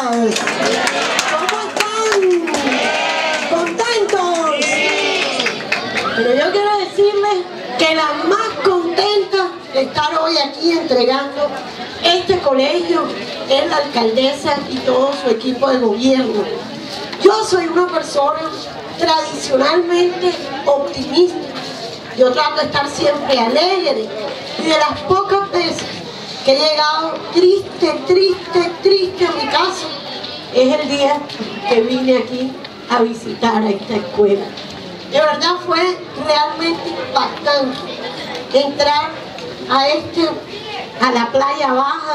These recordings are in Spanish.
¿Cómo están? ¿Contentos? Pero yo quiero decirles que la más contenta de estar hoy aquí entregando este colegio es la alcaldesa y todo su equipo de gobierno. Yo soy una persona tradicionalmente optimista. Yo trato de estar siempre alegre, y de las pocas veces que he llegado triste a mi casa es el día que vine aquí a visitar a esta escuela. De verdad fue realmente impactante entrar a la playa baja.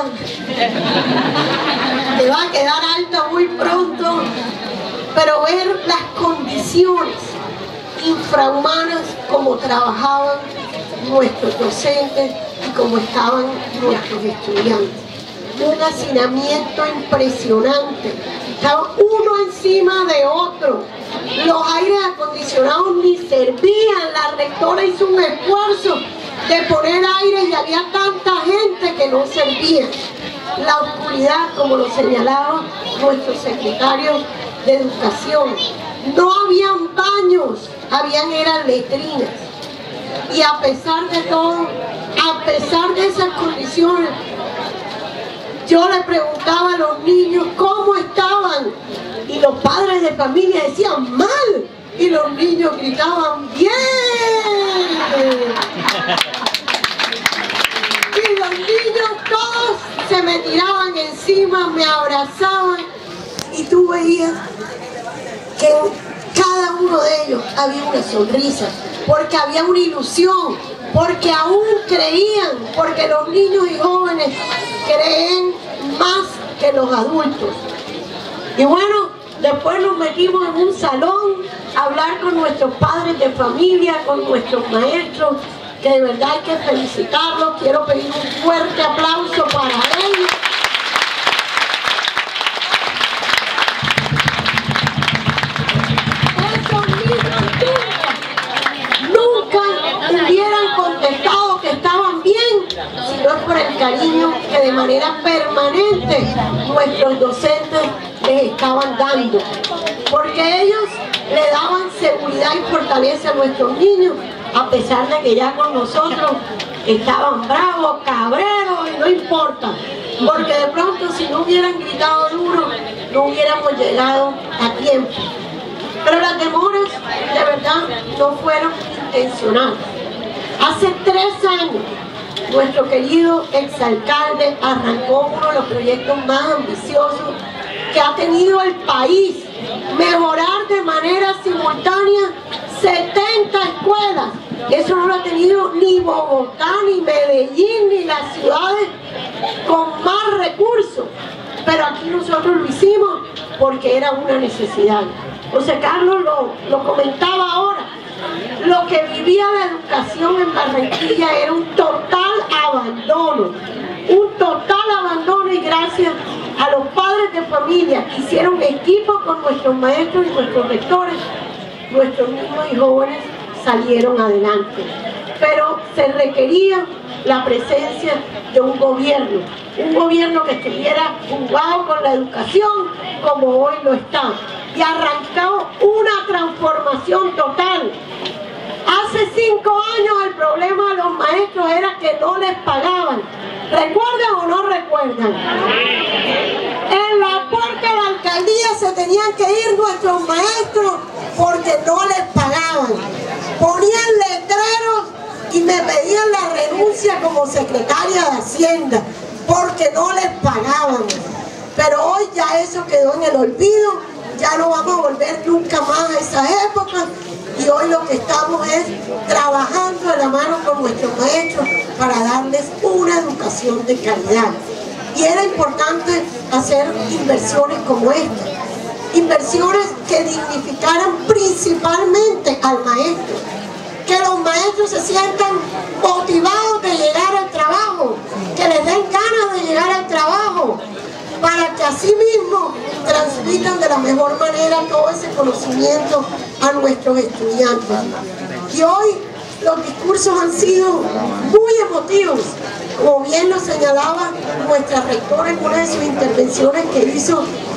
Te va a quedar alta muy pronto, pero ver las condiciones infrahumanas como trabajaban nuestros docentes y como estaban nuestros estudiantes. Un hacinamiento impresionante, estaban uno encima de otro, los aires acondicionados ni servían, la rectora hizo un esfuerzo de poner aire y había tanta gente que no servía. La oscuridad, como lo señalaba nuestro secretario de Educación, no habían baños, eran letrinas. Y a pesar de todo, a pesar de esas condiciones, yo le preguntaba a los niños cómo estaban, y los padres de familia decían mal, y los niños gritaban bien. Y los niños todos se me tiraban encima, me abrazaban, y tú veías que en cada uno de ellos había una sonrisa, porque había una ilusión, porque aún creían, porque los niños y jóvenes creen más que los adultos. Y bueno, después nos metimos en un salón a hablar con nuestros padres de familia, con nuestros maestros, que de verdad hay que felicitarlos. Quiero pedir un fuerte aplauso para ellos. Esos niños nunca hubieran contestado que estaban bien, si no es por el cariño que de manera permanente nuestros docentes les estaban dando, porque ellos le daban seguridad y fortaleza a nuestros niños, a pesar de que ya con nosotros estaban bravos, cabreros, y no importa, porque de pronto si no hubieran gritado duro no hubiéramos llegado a tiempo. Pero las demoras de verdad no fueron intencionales. Hace 3 años nuestro querido exalcalde arrancó uno de los proyectos más ambiciosos que ha tenido el país: mejorar de manera simultánea 70 escuelas. Eso no lo ha tenido ni Bogotá, ni Medellín, ni las ciudades con más recursos. Pero aquí nosotros lo hicimos porque era una necesidad. José Carlos lo comentaba ahora. Lo que vivía la educación en Barranquilla era un total abandono. Y gracias a los padres de familia que hicieron equipo con nuestros maestros y nuestros rectores, nuestros niños y jóvenes salieron adelante. Pero se requería la presencia de un gobierno que estuviera jugado con la educación como hoy lo está, y arrancó una transformación total. Hace 5 años el problema de los maestros era que no les pagaban. ¿Recuerdan o no recuerdan? En la puerta de la alcaldía se tenían que ir nuestros maestros porque no les pagaban. Ponían letreros y me pedían la renuncia como secretaria de Hacienda porque no les pagaban. Pero hoy ya eso quedó en el olvido, ya no vamos a volver nunca más a esas épocas, y hoy lo que estamos es trabajando de la mano con nuestros maestros para darles una educación de calidad. Y era importante hacer inversiones como esta, inversiones que dignificaran principalmente al maestro, que los maestros se sientan motivados de llegar al trabajo, que les den ganas de llegar al trabajo, para que así mismo transmitan de la mejor manera todo ese conocimiento a nuestros estudiantes. Y hoy los discursos han sido muy emotivos, como bien lo señalaba nuestra rectora en una de sus intervenciones que hizo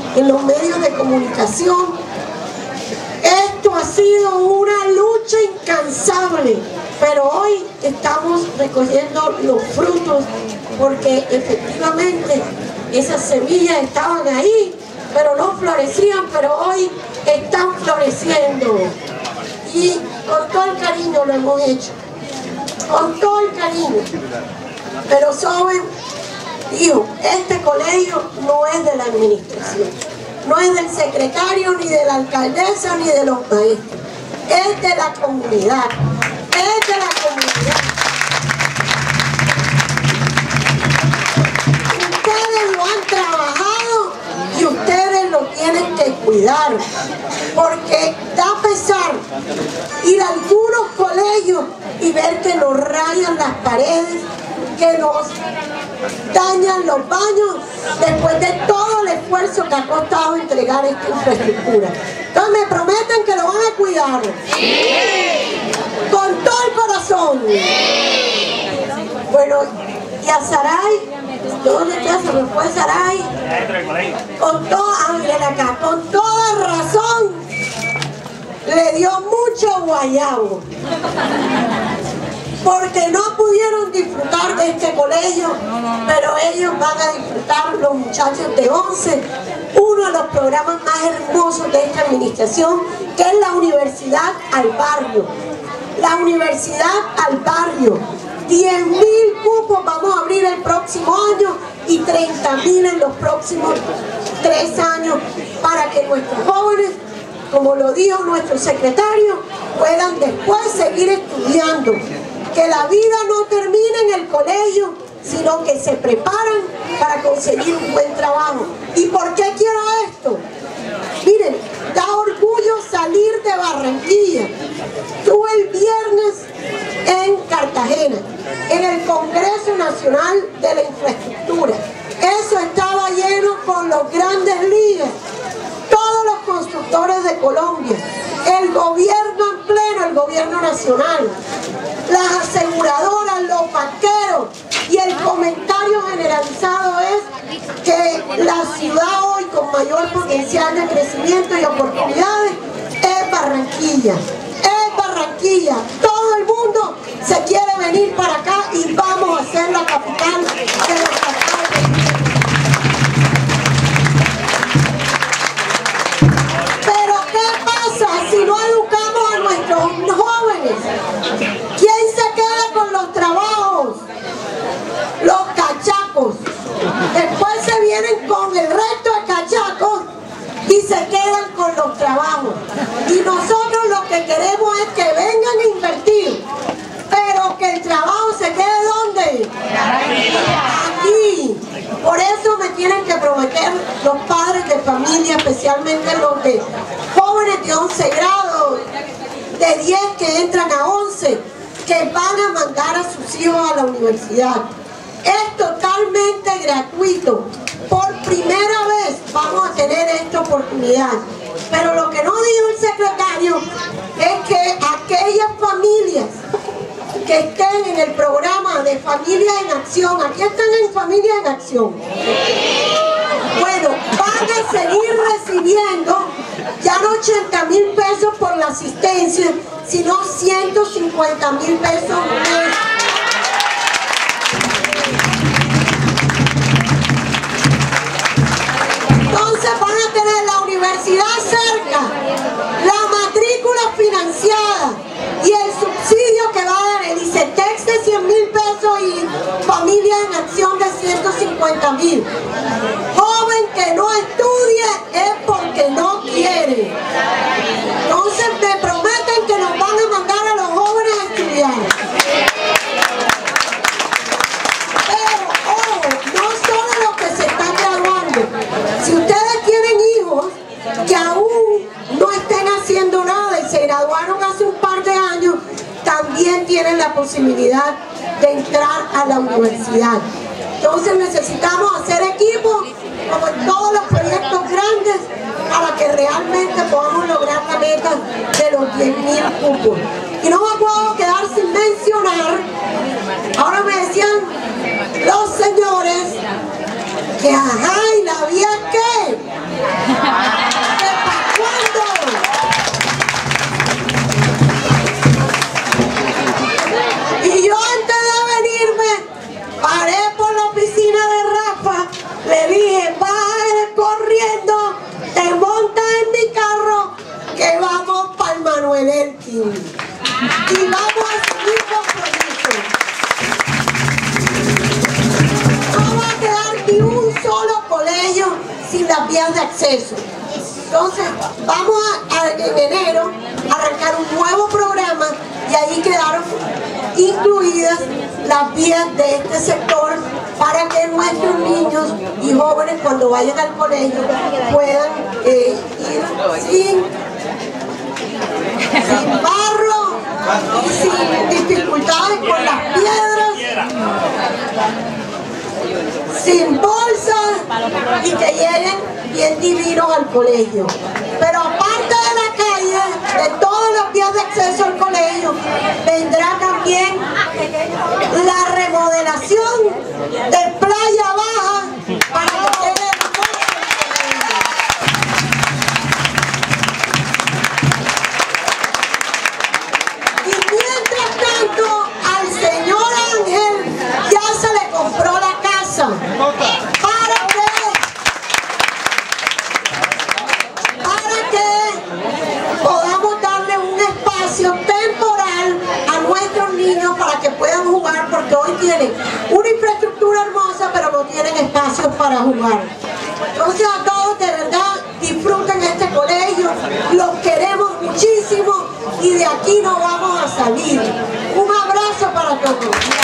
en los medios de comunicación. Esto ha sido una lucha incansable, pero hoy estamos recogiendo los frutos porque efectivamente esas semillas estaban ahí, pero no florecían, pero hoy están floreciendo. Y con todo el cariño lo hemos hecho, con todo el cariño. Pero saben, digo, este colegio no es de la administración, no es del secretario, ni de la alcaldesa, ni de los maestros. Es de la comunidad, es de la comunidad. Ustedes lo han trabajado y ustedes lo tienen que cuidar, porque da pesar ir a algunos colegios y ver que nos rayan las paredes, que nos dañan los baños después de todo el esfuerzo que ha costado entregar esta infraestructura. Entonces me prometen que lo van a cuidar. ¡Sí! Con todo el corazón. ¡Sí! Bueno, y a Saray, ¿dónde está? Se me fue Saray. Con toda razón le dio mucho guayabo, porque no pudieron disfrutar de este colegio, pero ellos van a disfrutar, los muchachos de 11, uno de los programas más hermosos de esta administración, que es la Universidad al Barrio. La Universidad al Barrio. 10.000 cupos vamos a abrir el próximo año y 30.000 en los próximos 3 años, para que nuestros jóvenes, como lo dijo nuestro secretario, puedan después seguir estudiando. Que la vida no termina en el colegio, sino que se preparan para conseguir un buen trabajo. ¿Y por qué quiero esto? Miren, da orgullo salir de Barranquilla. Estuve el viernes en Cartagena, en el Congreso Nacional de la Infraestructura. Eso estaba lleno con los grandes líderes, todos los constructores de Colombia, el gobierno en pleno, el gobierno nacional, las aseguradoras, los banqueros, y el comentario generalizado es que la ciudad hoy con mayor potencial de crecimiento y oportunidades es Barranquilla. Es Barranquilla. Todo el mundo se quiere venir para acá y vamos a ser la capital de los capitales. Pero ¿qué pasa si no educamos a nuestros jóvenes? ¿Quién se queda con los trabajos? Los cachacos. Después se vienen con el resto de cachacos y se quedan con los trabajos. Y nosotros lo que queremos es que vengan a invertir, pero que el trabajo se quede ¿dónde? Aquí. Por eso me tienen que prometer los padres de familia, especialmente los de jóvenes de 11 grados, de 10 que entran a 11, que van a mandar a sus hijos a la universidad. Es totalmente gratuito. Por primera vez vamos a tener esta oportunidad. Pero lo que no dijo el secretario es que aquellas familias que estén en el programa de Familias en Acción, aquí están en Familias en Acción, bueno, van a seguir recibiendo ya no 80.000 pesos por la asistencia, sino 150.000 pesos mes. Entonces van a tener la universidad cerca, la matrícula financiada y el subsidio que va a dar el ICETEX de 100.000 pesos y Familia en Acción de 150.000. Joven que no estudie es porque no quiere. Entonces me prometen que nos van a mandar a los jóvenes a estudiar. Pero, ojo, no solo los que se están graduando. Si ustedes tienen hijos que aún no estén haciendo nada y se graduaron hace un par de años, también tienen la posibilidad de entrar a la universidad. Entonces necesitamos hacer equipo, como en todos los proyectos grandes, para que realmente podamos lograr la meta de los 10.000 cupos. Y no me puedo quedar sin mencionar, ahora me decían los señores, que ajá, ¿y la vía qué? vías de acceso. Entonces, vamos en enero a arrancar un nuevo programa y ahí quedaron incluidas las vías de este sector para que nuestros niños y jóvenes cuando vayan al colegio puedan ir sin barro y sin dificultades con las piedras, sin bolsas y que lleguen bien divinos al colegio. Pero aparte de la calle, de todas las vías de acceso al colegio, vendrá también la remodelación de Playa Baja para que quede hermoso el colegio. Y mientras tanto, al señor Ángel ya se le compró la casa para que podamos darle un espacio temporal a nuestros niños para que puedan jugar, porque hoy tienen una infraestructura hermosa pero no tienen espacios para jugar. Entonces a todos de verdad disfruten este colegio, los queremos muchísimo y de aquí no vamos a salir. Un abrazo para todos.